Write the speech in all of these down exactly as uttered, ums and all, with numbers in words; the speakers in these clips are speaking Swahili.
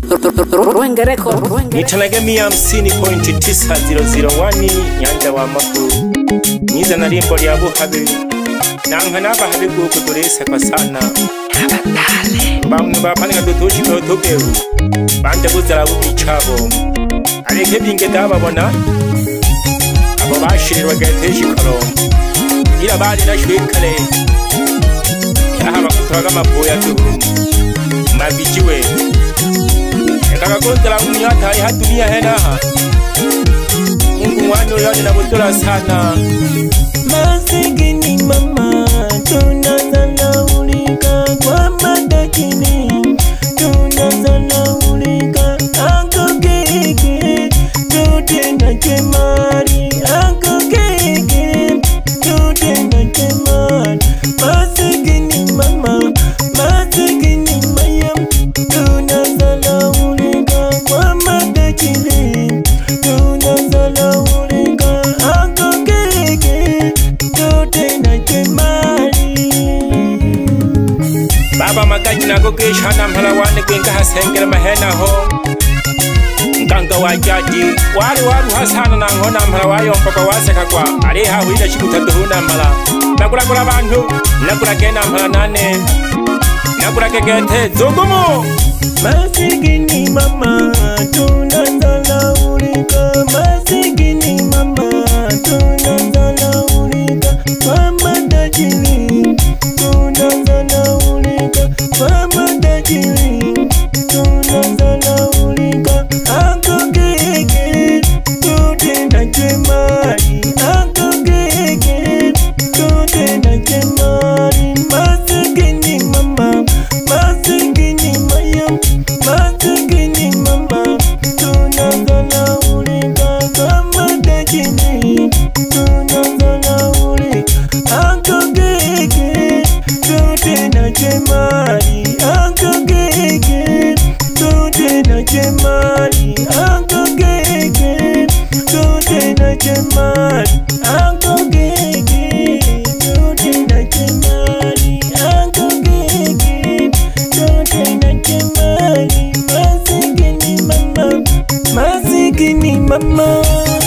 Nitanagemia hamsini pointi tisa ziro ziro wani nyanja wa makuru niza na limbo lya buhabi nanga naba habi kuduresa kwa sana bamwe bapanika dutushi kwa tugeru banje buzara bubichabo areke binge dababona abo bashirwa gateshi kalo ira bali na shwekale yaha bakutwaga maboya tu mabijiwe Kaka kontra unyata ya dunia henaha Mungu wano yoni na butola sana Masikini mama tunazalaulika kwa madakini tunazalaulika Ako keke tutenda kemari Ako keke tutenda kemari Masikini mama masikini mayam tunazalaulika kwa madakini tunazalaulika Ako keke tutenda kemari Baba makaji nako keshana mpala wane kwenka hasengela mahena ho Nkanga wajadi wali wali hasana na ngona mpala wayo mpaka waseka kwa Aliha huida shikutaduhuna mpala Nakula kula bantu Nakula kena mpala nane Nakula kekete Zungumu Masikini mama tunazalaulika Masikini mama tunazalaulika kwa madakini tunazalaulika kwa madakini tunazalaulika Ako keke tutenda kemari Ako keke tutenda kemari Masikini mama masikini mayam masikini mama tunazalaulika kwa madakini tunazalaulika Ako keke tutenda kemari Ako keke tutenda kemari Ako keke tutenda kemari Ako keke tutenda kemari Ako keke tutenda kemari Masikini mama masikini mama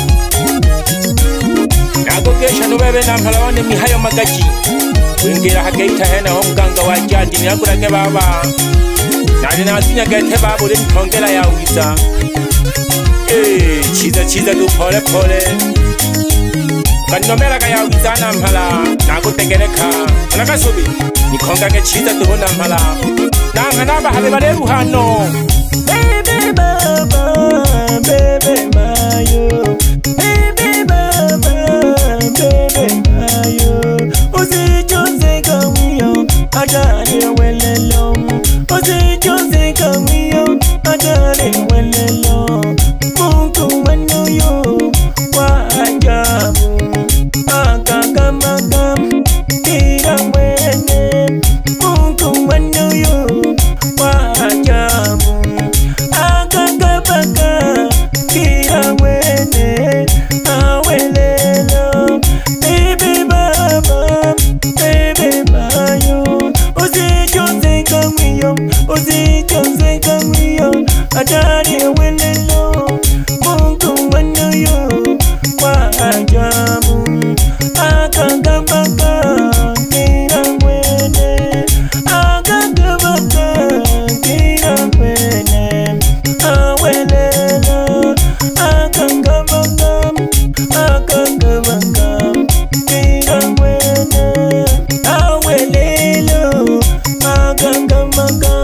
Nako kesha nubebe na mpala wane mihayo magaji Wingira hakeita hena ho mganga wajadi Nyakurake baba Nani nasinya gete babu li mtongela ya uiza Eh, chiza chiza du pole pole Kanomela kaya uiza na mpala Nako tegereka Naka subi Nikonga ke chiza du hona mpala Nanga naba habe baleru hano Baby baba, baby mayo Baby baba, baby mayo Uzi chose kamiyo Adare welelo Uzi chose kamiyo Adare welelo Mungu wano yo Wa ajabu Akakamagam Kira wene Mungu wano yo Wa ajabu Akakapaka Kira wene Awelelo Baby baba Baby mayo Uzi chose kamiyo Uzi chose kamiyo Adare welelo Mungu wano yo Wa ajabu Akakapaka Kira wene Akakapaka Kira wene Awelelo Akakapaka Akakapaka Kira wene Awelelo Akakapaka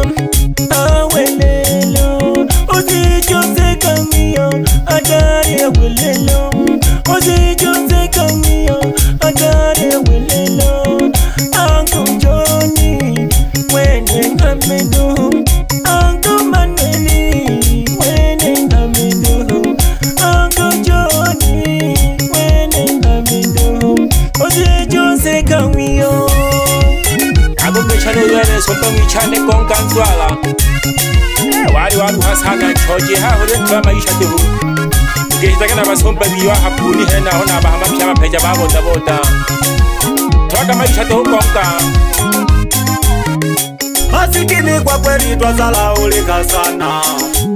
Awelelo Uzi chose kamiyo Adare welelo Uzi chose kamiyo Adare welelo Uncle Johnny Wene hamidu Uncle Manueli Wene hamidu Uncle Johnny Wene hamidu Uzi chose kamiyo Ako kesha nubebe sopa michane konganzwala Wali wali hasana choji hahore tuwa maisha duhu Ugehitaka na basomba biwa hapuni hena hona bahama pya mapeja baboda boda Tuwaka maisha duhu konga Masikini kwa kweli twazalaulika sana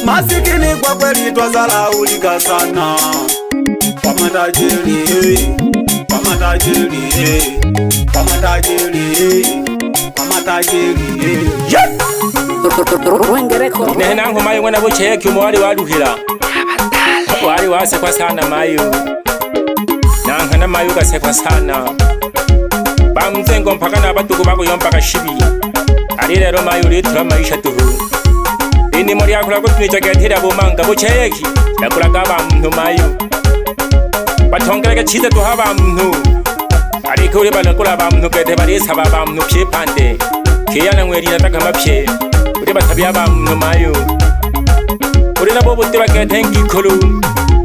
masikini kwa kweli twazalaulika sana. Kwa matajiri, kwa matajiri, kwa matajiri, kwa matajiri. Nehena nko mayo mwana bocheye kyumo wali waduhira. Wali wasekwa sana mayo. Nanka na mayo gasekwa sana. Bamzengo mpaka nabatuko bako yompaka shibi. Ali rero mayo litura maisha tuhu. Ini muri akula ko twicagetera bomanga bocheyeki. Yakuraga abantu mayo. Batongeraga chize tuha abantu. Ariko uri banakula abantu kete barisa abantu pyepande. Kiyana ngwerira takamapye. Uri batabiya abantu mayo. Uri nabo butira kete ngikulu.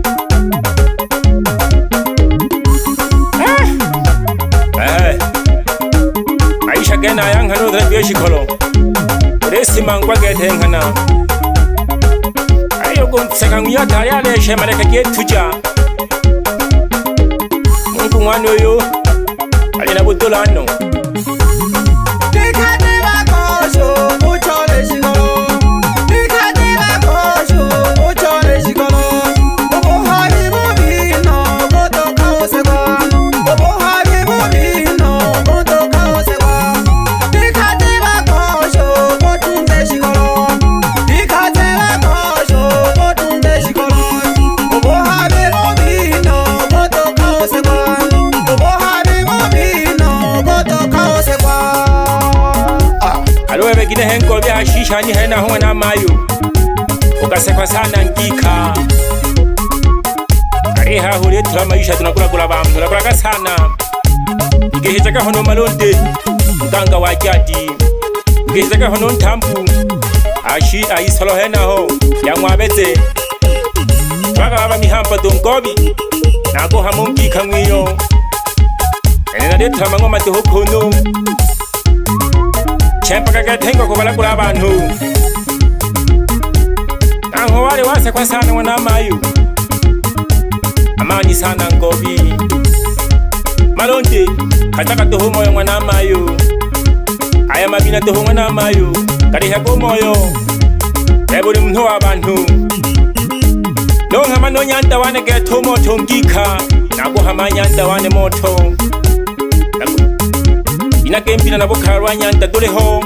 Eh. Aisha gena yang hanu dra biyeshikolo. Uri simangwa kete ngana. Ayo gon sekanguya tayale shemareka getuja. Mungu mwana yo alina butulano. Henko bya shisha ni hena ho na mayo ukasekwa sana ngika ari ha hore twa maisha tunakula kula bamu tunakula sana ngihitaka hono malonde mganga wa jadi ngihitaka hono ntambu ashi ayisolo hena ho yamwabeze baka baba mihamba dongobi nako hamungika mwiyo ene na twa mangoma to hokono Chempa kagetengo kubala kula abantu. Nango wale wase kwa sana wana mayu. Amani sana ngobi. Malonde kataka toho moyo mwana mayu. Aya mabina toho mwana mayu. Kari hebo moyo. Ebuli mnu abantu. Nonga mano nyanda wane geto moto ngika. Nago hama nyanda wane moto. Ina kempina na bokarwa nyanda doleho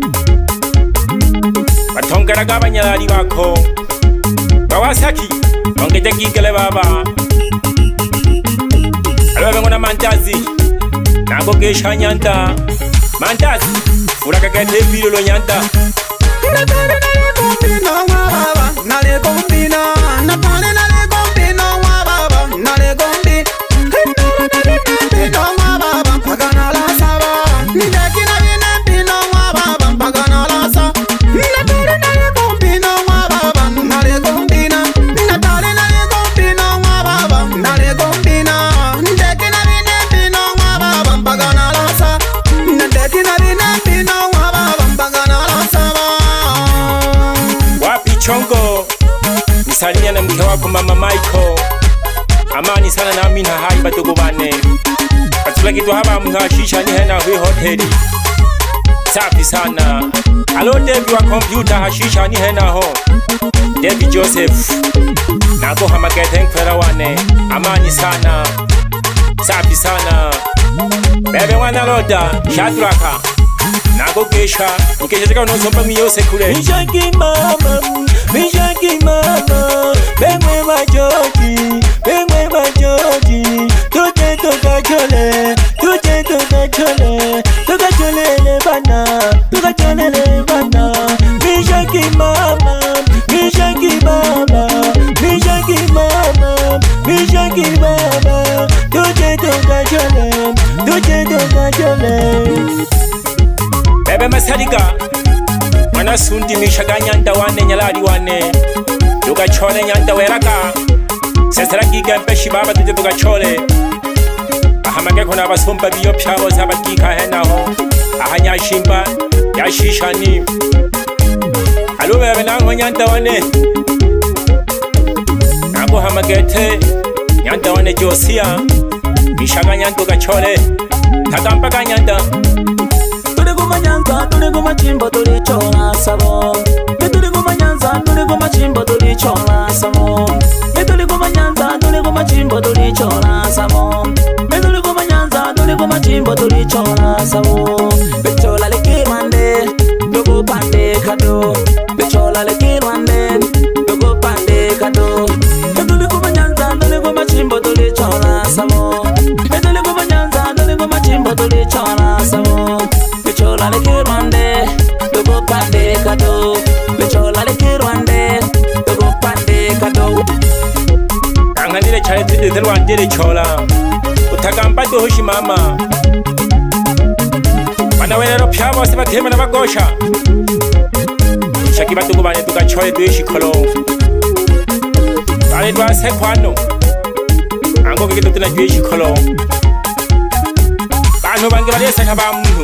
batongeraga abanyarari bako bawasaki ongeje kigele baba alabe ngona mandazi nago gesha nyanda mandazi urakagete bilo nyanda Kombina wa baba nale kombina na pale nale kombina wa baba nale kombina Salimia na mke wako mama Michael. Amani sana na amina hai batogo bane. Katula kitu haba mga shisha ni hena hui hoteli. Safi sana. Alo Devi wa computer hashisha ni hena ho. Devi Joseph. Nako hamagete nkwera wane. Amani sana. Safi sana. Bebe wana loda. Shadraka. Nako kesha. Nikeshezeka unosompa miyose kule. Mishaki mama. Mishaki mama, bengwe majoji, bengwe majoji, tute toka chole, tute toka chole, toka chole le bana, toka chole le bana. Mishaki mama, mishaki mama, mishaki mama, mishaki mama, tute toka chole, tute toka chole. Bebe masariga. Mana sundi mishaga nyanda wane nyalari wane Duga chole nyanda weraka Sesera giga mpeshi baba tuje duga chole Ahamage kona basumba biyo pshabo zaba gika hena ho Ahanya shimba ya shishani Alu bebe nango nyanda wane Nago hamagete Nyanda wane josia Mishaga nyanda duga chole Tagampaga nyanda Tuli guma chimbo tuli chola sabo. Tuli guma nyanza tuli guma chimbo tuli chola samo. Meduli kuma nyanza, duli kuma chimbo duli chola samo. Meduli kuma nyanza, duli kuma chimbo duli chola samo. Bechola leki mande, dogo pande kado. Bechola leki mande, dogo pande kado. Meduli kuma nyanza, duli kuma chimbo duli chola samo. Meduli kuma nyanza, duli kuma chimbo duli chola samo. Bechola leki mande, dogo pande kado. Bechola leki mande, dogo pande kado. Anganile chale tide telo andele chola. Utagamba dohoshi mama. Bana wenero pyabo se bathema na bagosha. Shaki batuko bane tukachole tuishi kholo. Bale twa sekwano. Ango ke tutuna tuishi kholo. Bano bange bale se khaba mnu.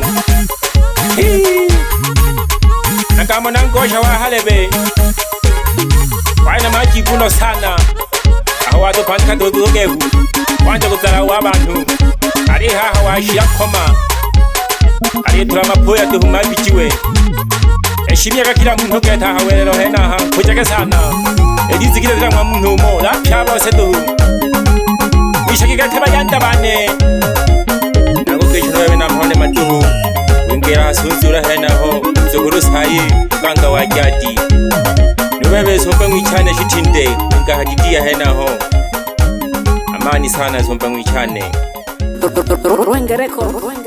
Nakamo nangosha wa halebe. Wana maji kuno sana. Awado panka do do gehu. Wanja kutara wa bantu. Ari ha hawa shia koma. Ari drama poya to huma bichiwe. Eshimya kakira muntu keta hawero hena ha. Kujake sana. Edizi kile drama muntu mo. La pyabo se do. Wishaki gateba yanda bane. Nago kesho wewe na mhone matuhu. Wingera sunzura hena ho. Zoguru sai kanga wa jadi. Nuwewe sompa mwichane shitinde. Nga hajidia hena ho. Amani sana sompa mwichane. Ruengereko.